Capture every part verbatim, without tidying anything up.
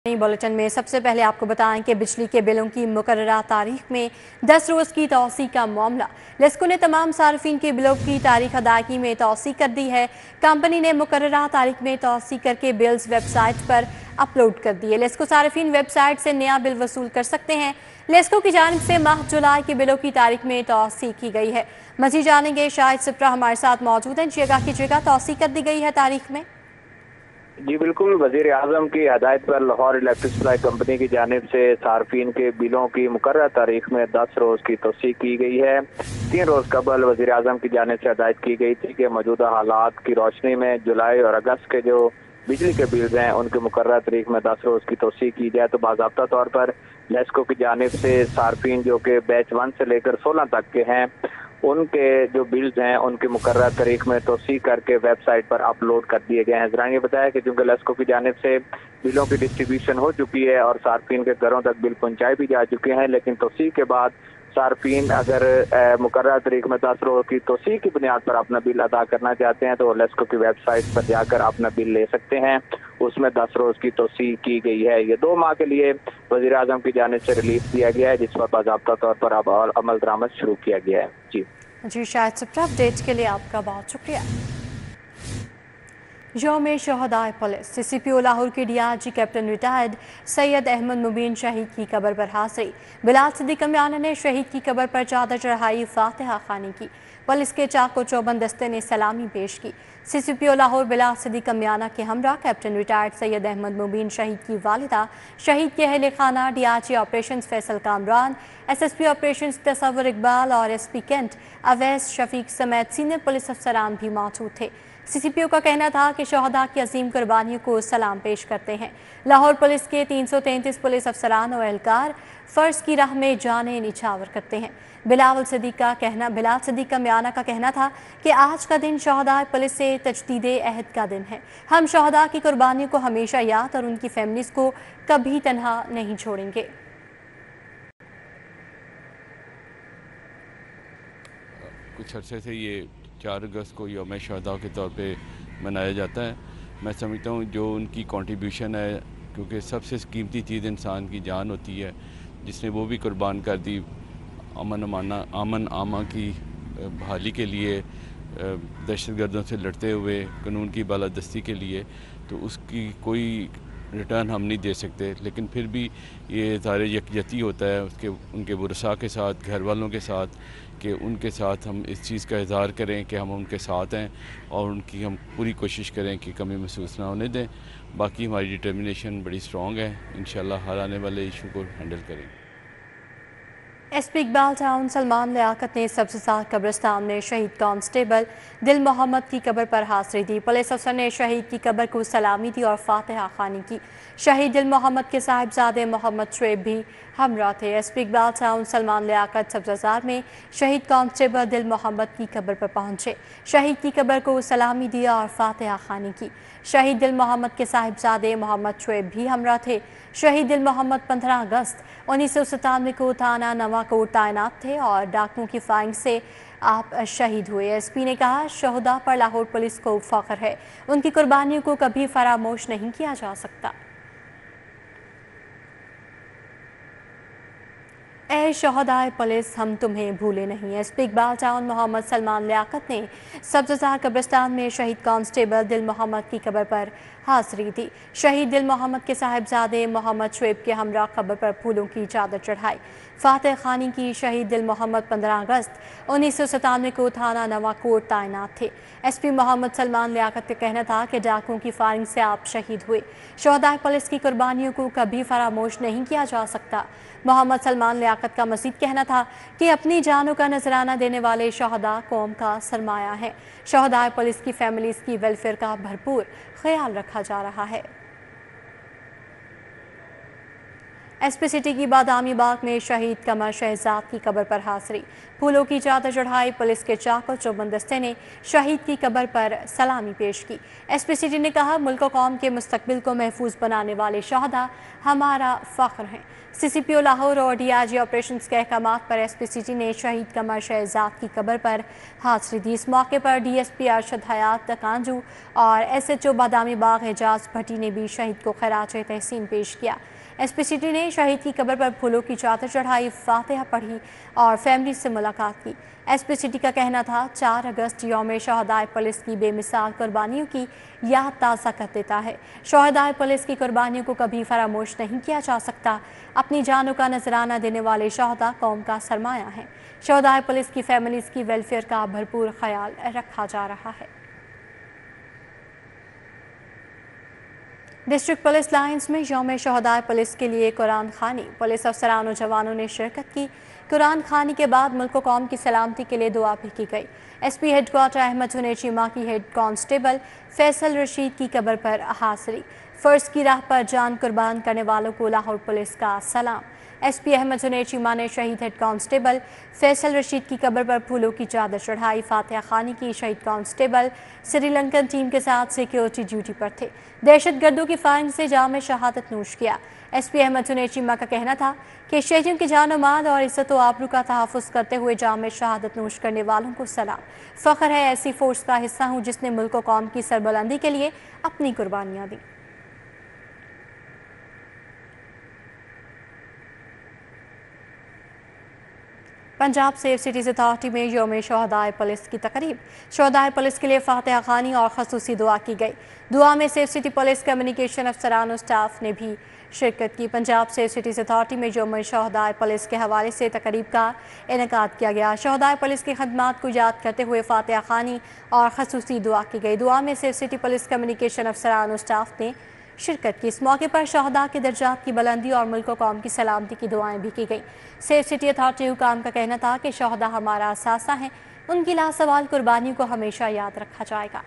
Bulletin में सबसे पहले आपको बताएं कि बिजली के बिलों की मुकर्ररा तारीख में दस रोज की तौसी का मामला। लेस्को ने तमाम सार्फिन के बिलों की तारीख अदायगी में तौसी कर दी है। कंपनी ने मुकर्ररा तारीख में तौसी करके बिल्स वेबसाइट पर अपलोड कर दिए। लेस्को सार्फिन वेबसाइट से नया बिल वसूल कर सकते हैं। लेस्को की जानिब से माह जुलाई के बिलों की तारीख में तौसी की गई है। मजीद जानेंगे, शाहिद सिप्रा हमारे साथ मौजूद हैं। जी आगाह कीजिएगा, तौसी कर दी गई है तारीख में? जी बिल्कुल, वजीर आजम की हदायत पर लाहौर इलेक्ट्रिक सप्लाई कंपनी की जानिब से सार्फिन के बिलों की मुकर्रर तारीख में दस रोज की तोसी की गई है। तीन रोज कबल वजीर आजम की जानिब से हदायत की गई थी कि मौजूदा हालात की रोशनी में जुलाई और अगस्त के जो बिजली के बिल्स हैं उनके मुकर्रर तारीख में दस रोज की तोसी की जाए। तो बाज़ाब्ता तौर पर लेस्को की जानिब से सार्फिन जो कि बैच वन से लेकर सोलह तक के हैं उनके जो बिल्स हैं उनके मुकर्रर तारीख में तोसी करके वेबसाइट पर अपलोड कर दिए गए हैं। जरा ये बताया कि चूंकि लेस्को की जानिब से बिलों की डिस्ट्रीब्यूशन हो चुकी है और सार्फिन के घरों तक बिल पहुंचाए भी जा चुके हैं, लेकिन तोसी के बाद सार्फिन अगर मुकर्रर तारीख में दस रोज की तोसी की बुनियाद पर अपना बिल अदा करना चाहते हैं तो लेस्को की वेबसाइट पर जाकर अपना बिल ले सकते हैं। उसमें दस रोज की तोसी की गई है। ये दो माह के लिए वजीर आजम की जानिब से रिलीफ दिया गया है, जिस पर बाज़ाब्ता तौर पर अब अमल दरामद शुरू किया गया है। जी जी शाहिद सिप्रा, अपडेट के लिए आपका बहुत शुक्रिया। यौम शहदाए police, C C P O Lahore के D I G captain retired Syed Ahmed Mubeen शहीद की कब्र पर हाजिरी। बिलाल सिद्दीक मियां ने शहीद की कब्र पर चादर चढ़ाई, फातिहा खानी की। पुलिस के चाको चौबंद दस्ते ने सलामी पेश की। C C P O Lahore Bilal Siddique Mian के हमरा कैप्टन रिटायर्ड सैयद अहमद मुबीन शहीद की वालिदा, शहीद के अहले खाना, D I G operation Faisal Kamran, S S P operation Tasawwur Iqbal और S P cantt Awais Shafiq समेत सीनियर पुलिस अफसरान भी मौजूद थे। सी सी पी ओ का कहना था कि शहदा की अजीम कुर्बानियों को सलाम पेश करते हैं। लाहौर पुलिस के तीन सौ तैंतीस पुलिस अफसरान और एहलकार फ़र्ज की राह में जाने निछावर करते हैं। बिलावल सिद्दीक का कहना बिलाल सिद्दीक का म्याना का कहना था कि आज का दिन शहदा पुलिस से तजदीदे अहद का दिन है। हम शहदा की कुर्बानियों को हमेशा याद और उनकी फैमिलीज को कभी तन्हा नहीं छोड़ेंगे। कुछ अरसे से ये चार अगस्त को यौम शहदा के तौर पे मनाया जाता है। मैं समझता हूँ जो उनकी कंट्रीब्यूशन है, क्योंकि सबसे कीमती चीज़ इंसान की जान होती है, जिसने वो भी कुर्बान कर दी अमन अमाना अमन आमा की बहाली के लिए, दहशतगर्दों से लड़ते हुए कानून की बालादस्ती के लिए, तो उसकी कोई रिटर्न हम नहीं दे सकते। लेकिन फिर भी ये सारे यकजहती होता है उसके उनके बुरसा के साथ, घर वालों के साथ, कि उनके साथ हम इस चीज़ का इज़हार करें कि हम उनके साथ हैं और उनकी हम पूरी कोशिश करें कि कमी महसूस ना होने दें। बाकी हमारी डिटर्मिनेशन बड़ी स्ट्रॉन्ग है, इंशाल्लाह हर आने वाले इशू को हैंडल करेंगे। S P Iqbal town Salman Liaquat ने सब्ज़सार कब्रिस्तान में शहीद कांस्टेबल दिल मोहम्मद की कब्र पर हाजिरी दी। पुलिस अफसर ने शहीद की कब्र को सलामी दी और फातिहा खानी की। शहीद दिल मोहम्मद के साहिबजादे मोहम्मद शुएब भी हमरा थे। S P Iqbal town Salman Liaquat Sabzazar में शहीद कांस्टेबल दिल मोहम्मद की कब्र पर पहुंचे। शहीद की कब्र को सलामी दिया और फातिहा खानी की। शहीद दिल मोहम्मद के साहिबजादे मोहम्मद शुएब भी हमरा थे। शहीद दिल मोहम्मद पंद्रह अगस्त उन्नीस सौ सतानवे को थाना नवा कोट तैनात थे और डाकुओं की फायरिंग से आप शहीद हुए। एस पी ने कहा, शहदा पर लाहौर पुलिस को फख्र है, उनकी कुर्बानियों को कभी फरामोश नहीं किया जा सकता। ए शहदाए पुलिस, हम तुम्हें भूले नहीं। S P Iqbal town Mohammad Salman Liaquat ने सब्ज़सार कब्रिस्तान में शहीद कांस्टेबल दिल मोहम्मद की कब्र पर हाजिरी दी। शहीद दिल मोहम्मद के साहिबजादे मोहम्मद शुएब के हमरा कब्र पर फूलों की चादर चढ़ाई, फातिहा खानी की। शहीद दिल मोहम्मद पंद्रह अगस्त उन्नीस सौ सतानवे को थाना नवा कोट तैनात थे। एस पी मोहम्मद सलमान लियाकत का कहना था कि डाकुओं की फायरिंग से आप शहीद हुए। शहदाए पुलिस की कुर्बानियों को कभी फरामोश नहीं किया जा सकता। मोहम्मद सलमान लियाकत का मज़ीद कहना था कि अपनी जानों का नजराना देने वाले शहदा कौम का सरमाया है। शहदाए पुलिस की फैमिलीज़ की वेलफेयर का भरपूर ख्याल रखा जा रहा है। ایس پی سٹی کی بادامی باغ میں شہید قمر شہزاد کی قبر پر حاضری، پھولوں کی چادر چڑھائی، پولیس کے چاق و چوبند دستے نے شہید کی قبر پر سلامی پیش کی۔ ایس پی سٹی نے کہا، ملک و قوم کے مستقبل کو محفوظ بنانے والے شہداء ہمارا فخر ہیں۔ سی سی پی او لاہور اور ڈی آئی جی آپریشنز کے احکامات پر ایس پی سٹی نے شہید قمر شہزاد کی قبر پر حاضری دی۔ اس موقع پر D S P Arshad Hayat Kanju اور ایس ایچ او بادامی باغ اعجاز بھٹی نے بھی شہید کو خراج تحسین پیش کیا۔ ایس پی سٹی نے شہید کی قبر پر پھولوں کی چادر چڑھائی، فاتحہ پڑھی اور فیملی سے ملاقات کی۔ ایس پی سٹی کا کہنا تھا، چار اگست یوم شہدائے پولیس کی بے مثال قربانیوں کی یاد تازہ کر دیتا ہے۔ شہدائے پولیس کی قربانیوں کو کبھی فراموش نہیں کیا جا سکتا۔ اپنی جانوں کا نذرانہ دینے والے شہداء قوم کا سرمایہ ہیں۔ شہدائے پولیس کی فیملیز کی ویلفیئر کا بھرپور خیال رکھا جا رہا ہے۔ ڈسٹرکٹ پولیس لائنز میں یوم شہدائے پولیس کے لیے قرآن خوانی، پولیس افسران و جوانوں نے شرکت کی۔ قرآن خوانی کے بعد ملک و قوم کی سلامتی کے لیے دعا بھی کی گئی۔ S P headquarter Ahmad Hanir Cheema کی ہیڈ کانسٹیبل فیصل رشید کی قبر پر حاضری، فرض کی راہ پر جان قربان کرنے والوں کو لاہور پولیس کا سلام۔ ایس پی احمد حنیر چیمہ نے شہید ہیڈ کانسٹیبل فیصل رشید کی قبر پر پھولوں کی چادر چڑھائی، فاتحہ خوانی کی۔ شہید کانسٹیبل سری لنکن ٹیم کے ساتھ سیکیورٹی ڈیوٹی پر تھے، دہشت گردوں کی فائرنگ سے جام شہادت نوش کیا۔ ایس پی احمد حنیر چیمہ کا کہنا تھا کہ شہیدوں کی جان و مال اور عزت و آبرو کا تحفظ کرتے ہوئے جام شہادت نوش کرنے والوں کو سلام۔ فخر ہے ایسی فورس کا حصہ ہوں جس نے ملک و قوم کی سربلندی کے لیے اپنی قربانیاں دیں۔ پنجاب سیف سٹیز اتھارٹی میں یوم شہدائے پولیس کی تقریب، شہدائے پولیس کے لیے فاتحہ خوانی اور خصوصی دعا کی گئی۔ دعا میں سیف سٹی پولیس کمیونیکیشن افسران و سٹاف نے بھی شرکت کی۔ پنجاب سیف سٹیز اتھارٹی میں یوم شہدائے پولیس کے حوالے سے تقریب کا انعقاد کیا گیا۔ شہدائے پولیس کی خدمات کو یاد کرتے ہوئے فاتحہ خوانی اور خصوصی دعا کی گئی۔ دعا میں سیف سٹی پولیس کمیونیکیشن افسران و سٹاف نے شرکت کی۔ اس موقع پر شہداء کے درجات کی بلندی اور ملک و قوم کی سلامتی کی دعائیں بھی کی گئیں۔ سیف سٹی اتھارٹی حکام کا کہنا تھا کہ شہداء ہمارا اثاثہ ہیں، ان کی لاسوال قربانیوں کو ہمیشہ یاد رکھا جائے گا۔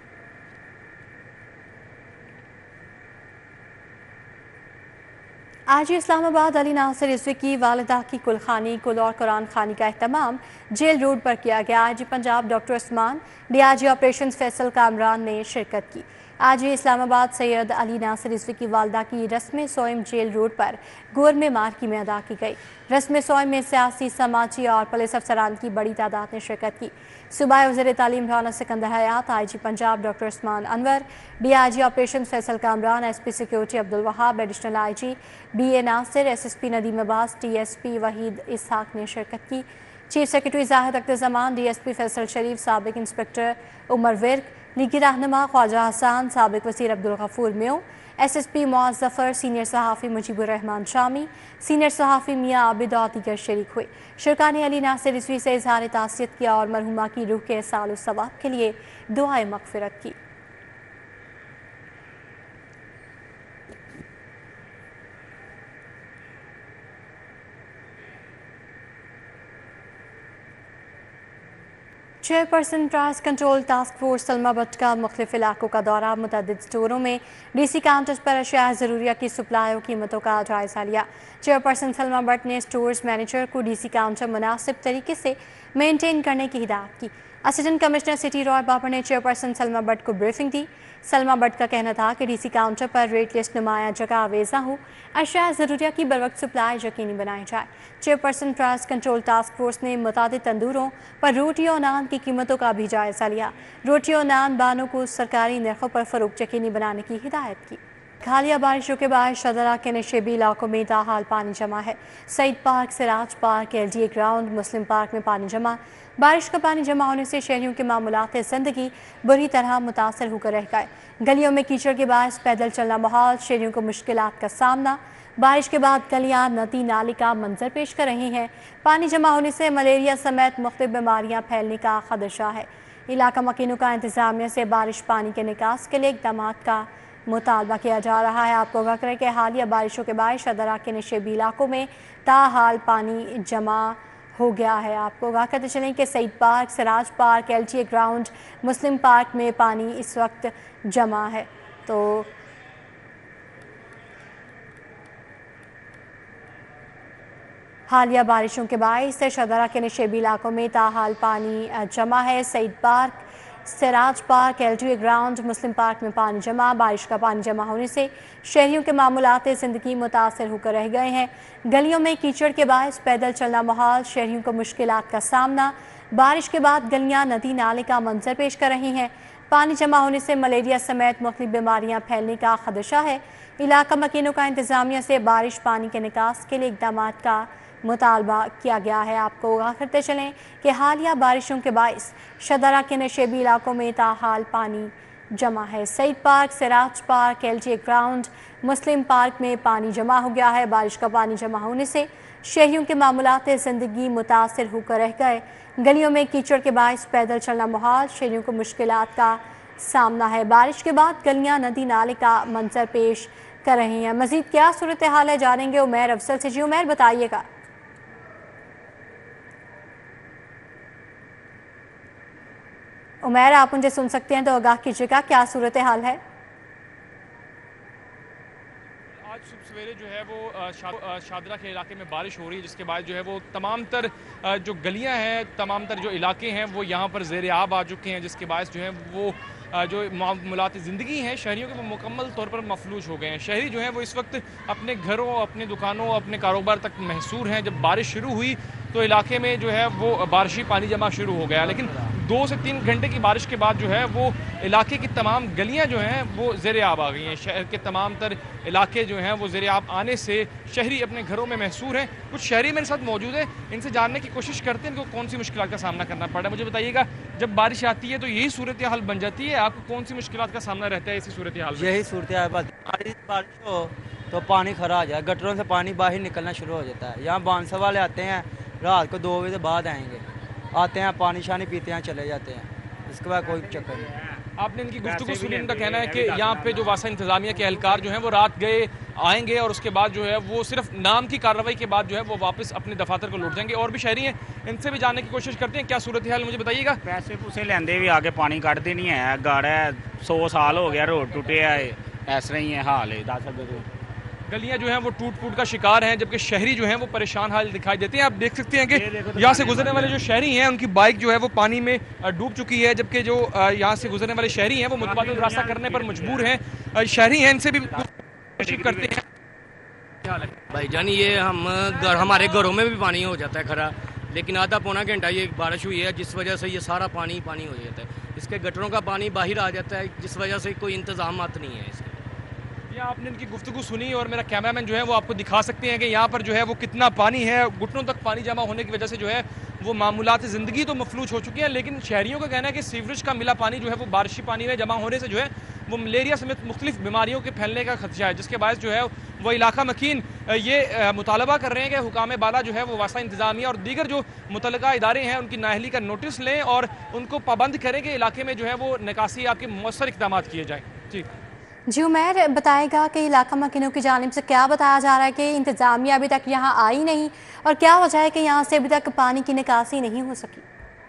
آج اسلام آباد علی ناصر رضوی کی والدہ کی کلخانی کل اور قرآن خوانی کا اہتمام جیل روڈ پر کیا گیا۔ آج Punjab doctor Usman, D I G operations Faisal Kamran نے شرکت کی۔ آج اسلام آباد سید علی ناصر رضوی کی والدہ کی رسم سوئم جیل روڈ پر گورمے مارکی میں ادا کی گئی۔ رسم سوئم میں سیاسی، سماجی اور پولیس افسران کی بڑی تعداد نے شرکت کی۔ صوبائی وزیر تعلیم Rana Sikandar Hayat, I G Punjab doctor Usman Anwar, D I G operation Faisal Kamran, S P security Abdul Wahab, additional I G B A Nasir, S S P Nadeem Abbas, T S P Waheed Ishaq نے شرکت کی۔ Chief secretary Zahid Akhtar Zaman, D S P Faisal Sharif, سابق انسپکٹر عمر ورک، لیگی رہنما خواجہ حسان، سابق وزیر Abdul Ghafoor Mayo, S S P Muaz Zafar, senior صحافی مجیب الرحمان شامی، senior صحافی میاں عابد اور دیگر شریک ہوئے۔ شرکا نے علی ناصر رضوی سے اظہار تعزیت کیا اور مرحومہ کی روح کے احسان و ثواب کے لیے دعائے مغفرت کی۔ Chairperson price control task force Salma Butt کا مختلف علاقوں کا دورہ، متعدد اسٹوروں میں ڈی سی کاؤنٹرز پر اشیاء ضروریہ کی سپلائی و قیمتوں کا جائزہ لیا۔ چیئر پرسن سلما بٹ نے اسٹورز مینیجر کو ڈی سی کاؤنٹر مناسب طریقے سے مینٹین کرنے کی ہدایت کی۔ Assistant commissioner city Rai Babar نے چیئر پرسن سلما بٹ کو بریفنگ دی۔ سلما بٹ کا کہنا تھا کہ ڈی سی کاؤنٹر پر ریٹ لسٹ نمایاں جگہ آویزاں ہو، اشیاء ضروریہ کی بروقت سپلائی یقینی بنائی جائے۔ Chairperson price control task force نے متعدد تندوروں پر روٹی اور نان کی قیمتوں کا بھی جائزہ لیا۔ روٹی اور نان بانوں کو سرکاری نرخوں پر فروخت یقینی بنانے کی ہدایت کی۔ حالیہ بارشوں کے باعث شدرہ کے نشیبی علاقوں میں تاحال پانی جمع ہے۔ Saeed park, Siraj park, L D A ground, Muslim park میں پانی جمع۔ بارش کا پانی جمع ہونے سے شہریوں کے معمولات زندگی بری طرح متاثر ہو کر رہ گئے۔ گلیوں میں کیچڑ کے باعث پیدل چلنا محال، شہریوں کو مشکلات کا سامنا۔ بارش کے بعد گلیاں ندی نالے کا منظر پیش کر رہی ہیں۔ پانی جمع ہونے سے ملیریا سمیت مختلف بیماریاں پھیلنے کا خدشہ ہے۔ علاقہ مکینوں کا انتظامیہ سے بارش پانی کے نکاس کے لیے اقدامات کا مطالبہ کیا جا رہا ہے۔ آپ کو آگاہ کریں کہ حالیہ بارشوں کے باعث شدرہ کے نشیبی علاقوں میں تاحال پانی جمع ہو گیا ہے۔ آپ کو آگاہ کرتے چلیں کہ Saeed park, Siraj park, L T A ground, Muslim park میں پانی اس وقت جمع ہے۔ تو حالیہ بارشوں کے باعث شدرہ کے نشیبی علاقوں میں تاحال پانی جمع ہے۔ Saeed park, Siraj park, L T A ground, Muslim park میں پانی جمع۔ بارش کا پانی جمع ہونے سے شہریوں کے معمولات زندگی متاثر ہو کر رہ گئے ہیں۔ گلیوں میں کیچڑ کے باعث پیدل چلنا محال، شہریوں کو مشکلات کا سامنا۔ بارش کے بعد گلیاں ندی نالے کا منظر پیش کر رہی ہیں۔ پانی جمع ہونے سے ملیریا سمیت مختلف بیماریاں پھیلنے کا خدشہ ہے۔ علاقہ مکینوں کا انتظامیہ سے بارش پانی کے نکاس کے لیے اقدامات کا مطالبہ کیا گیا ہے۔ آپ کو آگاہ کرتے چلیں کہ حالیہ بارشوں کے باعث شدرہ کے نشیبی علاقوں میں تاحال پانی جمع ہے۔ Saeed park, Siraj park, L T A ground, Muslim park میں پانی جمع ہو گیا ہے۔ بارش کا پانی جمع ہونے سے شہریوں کے معمولات زندگی متاثر ہو کر رہ گئے۔ گلیوں میں کیچڑ کے باعث پیدل چلنا محال، شہریوں کو مشکلات کا سامنا ہے۔ بارش کے بعد گلیاں ندی نالے کا منظر پیش کر رہی ہیں۔ مزید کیا صورتحال ہے جانیں گے عمیر افضل سے۔ جی عمیر بتائیے گا۔ عمیر آپ مجھے سن سکتے ہیں تو آگاہ کیجیے گا، کیا صورتحال ہے؟ آج صبح سویرے جو ہے وہ شادرہ کے علاقے میں بارش ہو رہی ہے، جس کے بعد جو ہے وہ تمام تر جو گلیاں ہیں، تمام تر جو علاقے ہیں وہ یہاں پر زیر آب آ چکے ہیں، جس کے باعث جو ہے وہ جو معاملات زندگی ہیں شہریوں کے وہ مکمل طور پر مفلوج ہو گئے ہیں۔ شہری جو ہیں وہ اس وقت اپنے گھروں، اپنے دکانوں، اپنے کاروبار تک محصور ہیں۔ جب بارش شروع ہوئی تو علاقے میں جو ہے وہ بارشی پانی جمع شروع ہو گیا، لیکن دو سے تین گھنٹے کی بارش کے بعد جو ہے وہ علاقے کی تمام گلیاں جو ہیں وہ زیر آب آ گئی ہیں۔ شہر کے تمام تر علاقے جو ہیں وہ زیر آب آنے سے شہری اپنے گھروں میں محصور ہیں۔ کچھ شہری میرے ساتھ موجود ہیں، ان سے جاننے کی کوشش کرتے ہیں کہ کون سی مشکلات کا سامنا کرنا پڑا ہے۔ مجھے بتائیے گا، جب بارش آتی ہے تو یہی صورتحال بن جاتی ہے، آپ کو کون سی مشکلات کا سامنا رہتا ہے اسی صورتحال میں؟ یہی صورتحال بارش ہو تو پانی کھڑا آ جائے، گٹروں سے پانی باہر نکلنا شروع ہو جاتا ہے۔ یہاں بانسا والے آتے ہیں، رات کو دو بجے بعد آئیں گے، آتے ہیں پانی شانی پیتے ہیں چلے جاتے ہیں، اس کے بعد کوئی چکر نہیں۔ آپ نے ان کی گفتگو سنی، ان کا کہنا ہے کہ یہاں پہ جو واسطہ انتظامیہ کے اہلکار جو ہیں وہ رات گئے آئیں گے اور اس کے بعد جو ہے وہ صرف نام کی کارروائی کے بعد جو ہے وہ واپس اپنے دفاتر کو لوٹ جائیں گے۔ اور بھی شہری ہیں، ان سے بھی جاننے کی کوشش کرتے ہیں کیا صورتحال مجھے بتائیے گا۔ پیسے پوسے لیندے بھی آگے پانی کٹتے نہیں ہے، گاڑا ہے، سو سال ہو گیا روڈ ٹوٹے ہے، اس طرح ہی ہے حال ہے۔ دس گلیاں جو ہیں وہ ٹوٹ پھوٹ کا شکار ہیں، جبکہ شہری جو ہیں وہ پریشان حال دکھائی دیتے ہیں۔ آپ دیکھ سکتے ہیں کہ یہاں سے گزرنے والے جو شہری ہیں ان کی بائک جو ہے وہ پانی میں ڈوب چکی ہے، جبکہ جو یہاں سے گزرنے والے شہری ہیں وہ متبادل راستہ کرنے پر مجبور ہیں۔ شہری ہیں، ان سے بھی کوشش کرتے ہیں۔ بھائی جان یہ ہم ہمارے گھروں میں بھی پانی ہو جاتا ہے کھڑا، لیکن آدھا پونا گھنٹہ یہ بارش ہوئی ہے جس وجہ سے یہ سارا پانی پانی ہو جاتا ہے، اس کے گٹروں کا پانی باہر آ جاتا ہے، جس وجہ سے کوئی انتظامات نہیں ہے اس کے۔ آپ نے ان کی گفتگو سنی اور میرا کیمرہ مین جو ہے وہ آپ کو دکھا سکتے ہیں کہ یہاں پر جو ہے وہ کتنا پانی ہے۔ گھٹنوں تک پانی جمع ہونے کی وجہ سے جو ہے وہ معمولات زندگی تو مفلوج ہو چکی ہیں، لیکن شہریوں کا کہنا ہے کہ سیوریج کا ملا پانی جو ہے وہ بارشی پانی میں جمع ہونے سے جو ہے وہ ملیریا سمیت مختلف بیماریوں کے پھیلنے کا خدشہ ہے، جس کے باعث جو ہے وہ علاقہ مکین یہ مطالبہ کر رہے ہیں کہ حکام بالا جو ہے وہ واسطہ انتظامیہ اور دیگر جو متعلقہ ادارے ہیں ان کی نااہلی کا نوٹس لیں اور ان کو پابند کریں کہ علاقے میں جو ہے وہ نکاسی آپ کے مؤثر اقدامات کیے جائیں۔ جی جی عمیر بتائے گا کہ علاقہ مکینوں کی جانب سے کیا بتایا جا رہا ہے کہ انتظامیہ ابھی تک یہاں آئی نہیں اور کیا وجہ ہے کہ یہاں سے ابھی تک پانی کی نکاسی نہیں ہو سکی؟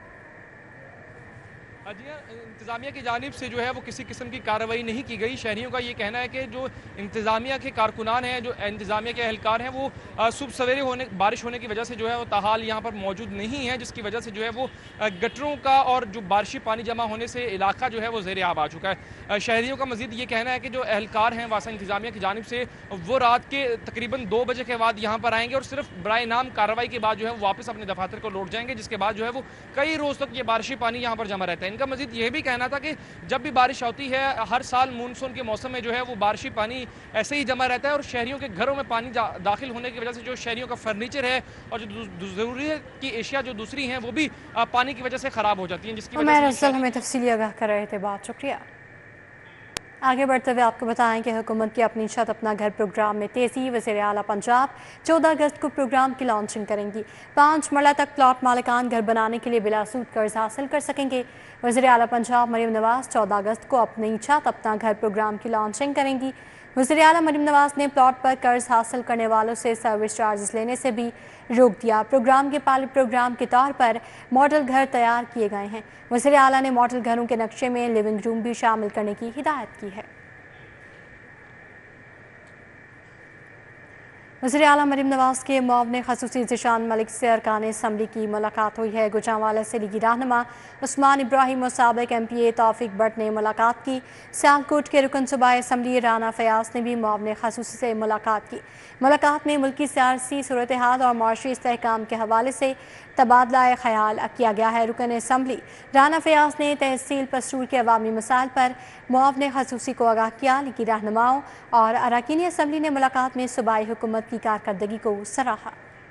جی انتظامیہ کی جانب سے جو ہے وہ کسی قسم کی کارروائی نہیں کی گئی۔ شہریوں کا یہ کہنا ہے کہ جو انتظامیہ کے کارکنان ہیں، جو انتظامیہ کے اہلکار ہیں، وہ صبح سویرے ہونے بارش ہونے کی وجہ سے جو ہے وہ تاحال یہاں پر موجود نہیں ہے، جس کی وجہ سے جو ہے وہ گٹروں کا اور جو بارشی پانی جمع ہونے سے علاقہ جو ہے وہ زیر آب آ چکا ہے۔ شہریوں کا مزید یہ کہنا ہے کہ جو اہلکار ہیں واسطہ انتظامیہ کی جانب سے وہ رات کے تقریباً دو بجے کے بعد یہاں پر آئیں گے اور صرف برائے نام کارروائی کے بعد جو ہے وہ واپس اپنے دفاتر کو لوٹ جائیں گے، جس کے بعد جو ہے وہ کئی روز تک یہ بارشی پانی یہاں پر جمع رہتا ہے۔ ان کا مزید یہ بھی کہنا تھا کہ جب بھی بارش ہوتی ہے ہر سال مونسون کے موسم میں جو ہے وہ بارشی پانی ایسے ہی جمع رہتا ہے اور شہریوں کے گھروں میں پانی داخل ہونے کی وجہ سے جو شہریوں کا فرنیچر ہے اور جو ضروریات کی اشیاء جو دوسری ہیں وہ بھی پانی کی وجہ سے خراب ہو جاتی ہیں، جس کی وجہ سے ہمیں تفصیلی آگاہ کر رہے تھے، بات شکریہ۔ آگے بڑھتے ہوئے آپ کو بتائیں کہ حکومت کی اپنی چھت اپنا گھر پروگرام میں تیزی۔ وزیر اعلیٰ پنجاب چودہ اگست کو پروگرام کی لانچنگ کریں گی۔ پانچ مرلہ تک پلاٹ مالکان گھر بنانے کے لیے بلا سود قرض حاصل کر سکیں گے۔ وزیر اعلیٰ پنجاب مریم نواز چودہ اگست کو اپنی چھت اپنا گھر پروگرام کی لانچنگ کریں گی۔ وزیر اعلیٰ مریم نواز نے پلاٹ پر قرض حاصل کرنے والوں سے سروس چارجز لینے سے بھی روک دیا۔ پروگرام کے پائلٹ پروگرام کے طور پر ماڈل گھر تیار کیے گئے ہیں۔ وزیر اعلیٰ نے ماڈل گھروں کے نقشے میں لیونگ روم بھی شامل کرنے کی ہدایت کی ہے۔ वज़ीर आला मरीम नवाज के मुआवने ख़ुसूसी ज़ीशान मलिक से अरकान असम्बली की मुलाकात हुई है। गुजरांवाला से लीगी रहनुमा उस्मान इब्राहिम और साबिक M P A Taufeeq Bhatt ने मुलाकात की। सियालकोट के रुकन सूबाई असम्बली राना फयाज ने भी मुआवने ख़ुसूसी से मुलाकात की। मुलाकात में मुल्की सियासी सूरत हाल और माशी इस्तेहकाम के हवाले से तबादला ख्याल किया गया है। रुकन असम्बली राना फयाज ने तहसील पसरूर के अवामी मसाइल पर मुआवने ख़ुसूसी को आगाह किया। लीगी रहनुमाओं और अरकान असम्बली ने मुलाकात में सूबाई हुकूमत की कारकर्दगी को सराहा।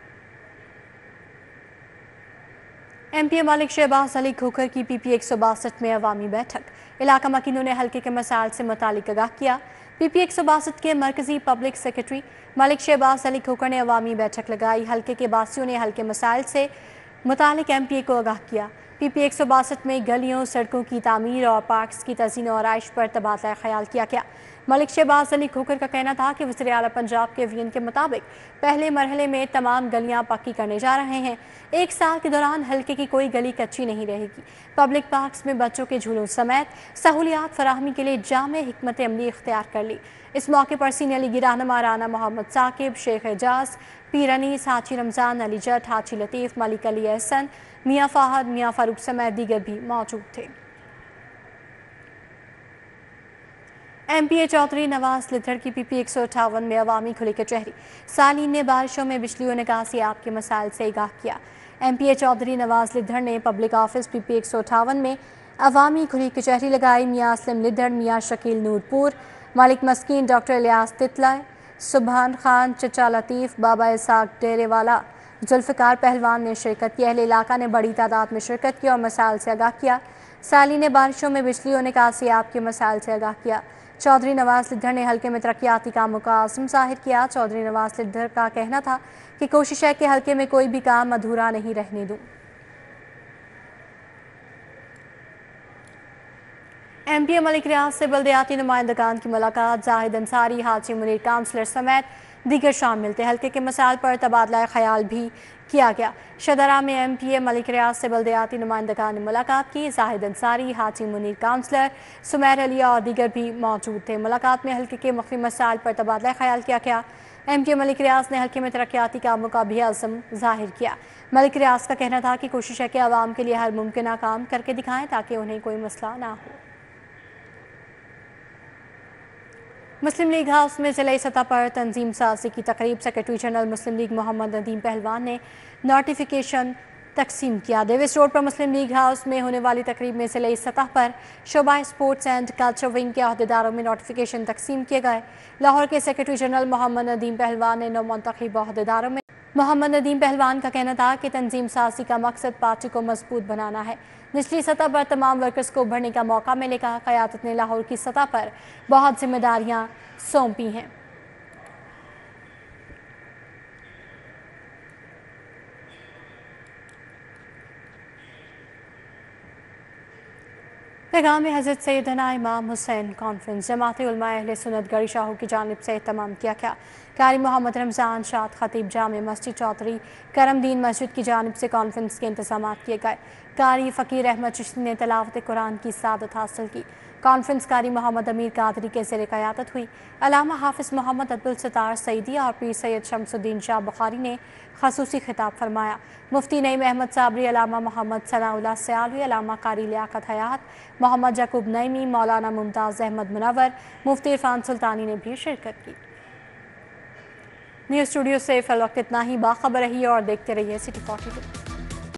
एम पी ए मालिक शहबाज अली खोखर की पी पी एक सौ बासठ में अवामी बैठक। इलाका मकीनों ने हल्के के मसाइल से मुतालिक आगाह किया। पी पी एक सौ बासठ के मरकजी पब्लिक सेक्रेटरी मालिक शहबाज अली खोखर ने अवामी बैठक लगाई। हल्के के बासियों ने हल्के मसाइल से मुतालिक एम पी ए को आगाह किया। पी पी एक सौ बासठ में गलियों सड़कों की तामीर और पार्क्स की तज़ीन और आइश पर तबादला ख्याल किया गया। मलिक शहबाज अली खोखर का कहना था कि वज़ीर आला पंजाब के वीएन के मुताबिक पहले मरहले में तमाम गलियां पक्की करने जा रहे हैं। एक साल के दौरान हल्के की कोई गली कच्ची नहीं रहेगी। पब्लिक पार्क्स में बच्चों के झूलों समेत सहूलियात फराहमी के लिए जामे हिकमत अमली इख्तियार कर ली। इस मौके पर सीनियर लीगी रहनुमा राना मोहम्मद साकिब, शेख एजाज, पीर अनीस, हाजी रमज़ान, अली जट, हाजी लतीफ़, मलिक अली एहसन, मियाँ फ़ाहद, मियाँ फ़ारूक समेत दीगर भी मौजूद थे। M P A Chaudhry Nawaz Liddhar की पी पी एक सौ अठावन में अवामी खुली कचहरी। सालीन ने बारिशों में बिजली और निकासी आप के मसाइल से आगाह किया। M P A Chaudhry Nawaz Liddhar ने पब्लिक ऑफिस पी पी एक सौ अठावन में अवामी खुली कचहरी लगाई। मियाँ असलम लिद्धड़, मियाँ शकील नूरपुर, मालिक मस्कीन, डॉक्टर इलियास तितला, सुबहान खान, चचा लतीफ़, बाबा इसाक डेरेवाला, जुल्फ़िकार पहलवान ने शिरकत की। अहले इलाका ने बड़ी तादाद में शिरकत की और मसाइल से आगाह किया। साली ने बारिशों में बिजली और निकासी आप के मसाइल से आगाह किया। चौधरी नवाज लिद्धड़ ने हल्के में तरक्याती कामों का आज़म ज़ाहिर किया। चौधरी नवाज लिद्धड़ का कहना था कि कोशिश है कि हल्के में कोई भी काम अधूरा नहीं रहने दूं। M P A Malik Riaz से बल्दियाती नुमाइंदगान की मुलाकात। जाहिद अंसारी, हाजी मुनीर काउंसलर समेत दीगर शामिल थे। हल्के के मसाइल पर तबादला ख्याल भी किया गया। शदरा में M P A Malik Riaz से बल्दियाती नुमाइंदगान ने मुलाकात की। जाहिद अंसारी, हाजी मुनीर काउंसलर, सुमैर अलिया और दीगर भी मौजूद थे। मुलाकात में हल्के के मुख्तलिफ मसाइल पर तबादला ख्याल किया गया। M P A Malik Riaz ने हल्के में तरक्याती कामों का भी अज़म ज़ाहिर किया। मलिक रियाज का कहना था कि कोशिश है कि आवाम के लिए हर मुमकिन काम करके दिखाएं ताकि उन्हें कोई मसला ना हो। मुस्लिम लीग हाउस में ज़िला सतह पर तंजीम साजी की तकरीब। Secretary general Muslim League Mohammad Nadeem Pehalwan ने नोटिफिकेशन तकसीम किया। डेविस रोड पर मुस्लिम लीग हाउस में होने वाली तकरीब में ज़िला सतह पर शोबा स्पोर्ट्स एंड कल्चर विंग के अहदेदारों में नोटिफिकेशन तकसीम किए गए। लाहौर के सेक्रेटरी जनरल मोहम्मद नदीम पहलवान ने नौ मुंतखब अहदेदारों में मोहम्मद नदीम पहलवान का कहना था कि तंजीम साजी का मकसद पार्टी को मजबूत बनाना है। निचली सतह पर तमाम वर्कर्स को उभरने का मौका मिलेगा। क़यादत ने लाहौर की सतह पर बहुत जिम्मेदारियां सौंपी हैं। पैगाम में हज़रत सैयदना इमाम हुसैन कॉन्फ्रेंस जमात उलमा अहले सुन्नत गढ़ी शाहू की जानिब से एहतमाम किया गया। कारी मोहम्मद रमज़ान शाद खतीब जामे मस्जिद चौधरी करमदीन मस्जिद की जानिब से कॉन्फ्रेंस के इंतजाम किए गए। कारी फ़कीर अहमद चिश्ती ने तलावत कुरान की सादत हासिल की। कॉन्फ्रेंस कारी मोहम्मद अमीर कादरी के ज़ेर क़यादत हुई। अलामा हाफिज़ मोहम्मद अब्दुल सत्तार सईदी और पीर सैयद शमसुद्दीन शाह बुखारी ने ख़ुसूसी खिताब फरमाया। मुफ्ती नईम अहमद साबरी, अलामा मोहम्मद सनाउल्लाह सयालवी, अलामा कारी लियाकत हयात, मोहम्मद यकूब नईमी, मौलाना मुमताज़ अहमद मुनव्वर, मुफ्ती इरफान सुल्तानी ने भी शिरकत की। न्यूज़ स्टूडियो से फ़िल वक्त इतना ही। बाखबर रहिए और देखते रहिए सिटी फोर्टी टू।